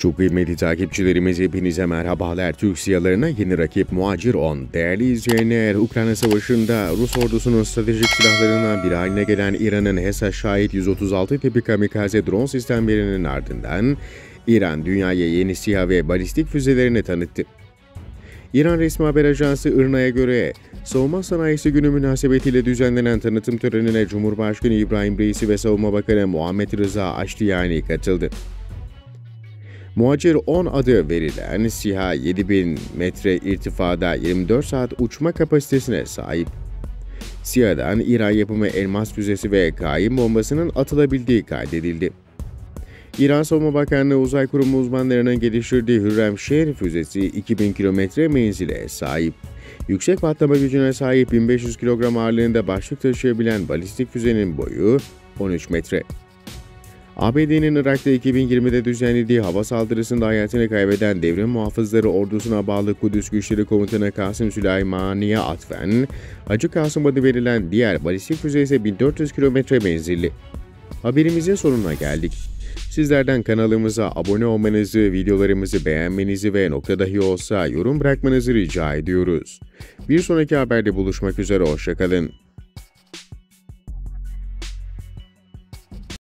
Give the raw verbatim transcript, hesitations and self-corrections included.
Çok kıymetli takipçilerimiz, hepinize merhabalar. Türk SİHA'larına yeni rakip Muacir on. Değerli izleyenler, Ukrayna Savaşı'nda Rus ordusunun stratejik silahlarından biri haline gelen İran'ın HESA Şahit yüz otuz altı tipi kamikaze drone sistemlerinin ardından İran dünyaya yeni SİHA ve balistik füzelerini tanıttı. İran resmi haber ajansı I R N A'ya göre Savunma Sanayisi Günü münasebetiyle düzenlenen tanıtım törenine Cumhurbaşkanı İbrahim Reisi ve Savunma Bakanı Muhammed Rıza Aştiyani katıldı. Muacir on adı verilen SİHA yedi bin metre irtifada yirmi dört saat uçma kapasitesine sahip. SİHA'dan İran yapımı Elmas füzesi ve kaim bombasının atılabildiği kaydedildi. İran Savunma Bakanlığı Uzay Kurumu uzmanlarının geliştirdiği Hürremşer füzesi iki bin kilometre menzile sahip. Yüksek patlama gücüne sahip bin beş yüz kilogram ağırlığında başlık taşıyabilen balistik füzenin boyu on üç metre. A B D'nin Irak'ta iki bin yirmide düzenlediği hava saldırısında hayatını kaybeden Devrim Muhafızları Ordusu'na bağlı Kudüs Güçleri Komutanı Kasım Süleymani'ye atfen, Hacı Kasım adı verilen diğer balistik füze ise bin dört yüz kilometre menzilli. Haberimizin sonuna geldik. Sizlerden kanalımıza abone olmanızı, videolarımızı beğenmenizi ve nokta dahi olsa yorum bırakmanızı rica ediyoruz. Bir sonraki haberde buluşmak üzere, hoşça kalın.